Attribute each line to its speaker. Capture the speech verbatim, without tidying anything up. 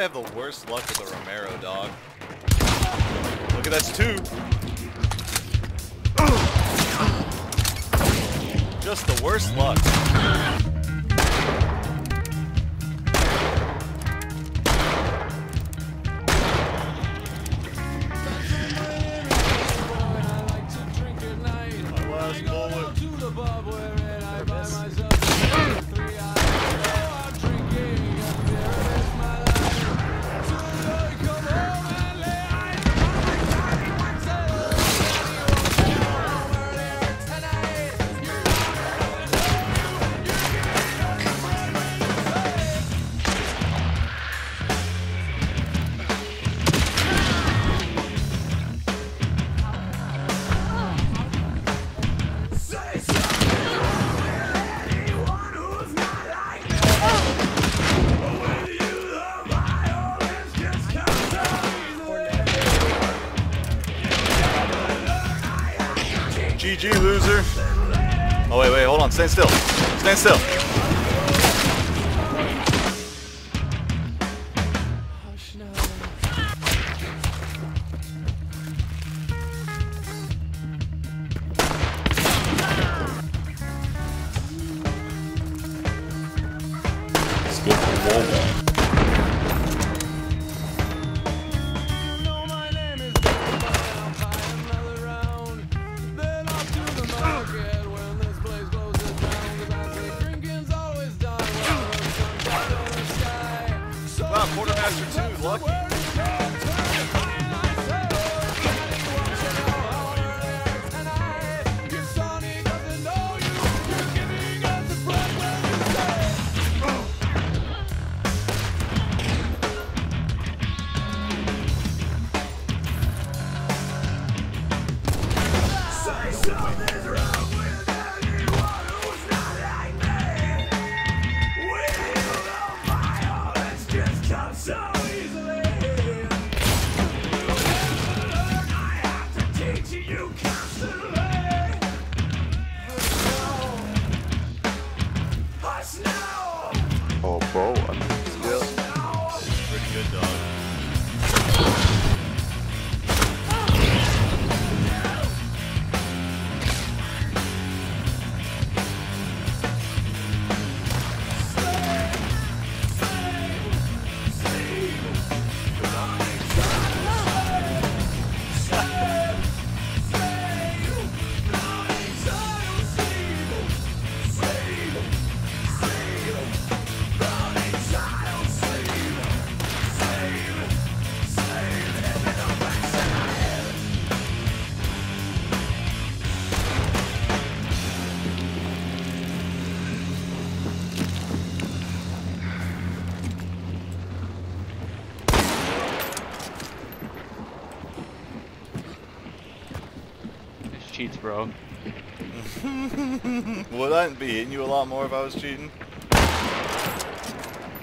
Speaker 1: have the worst luck with the Romero, dog? Look at that's two. Just the worst luck. My last bullet. G G, loser. Oh, wait, wait, hold on. Stand still. Stand still.
Speaker 2: Skip the wall. Wow, Quartermaster two, lucky.
Speaker 3: Oh, bro, I'm still.
Speaker 1: Pretty good, dog.
Speaker 4: Cheats, bro.
Speaker 1: Would I be hitting you a lot more if I was cheating?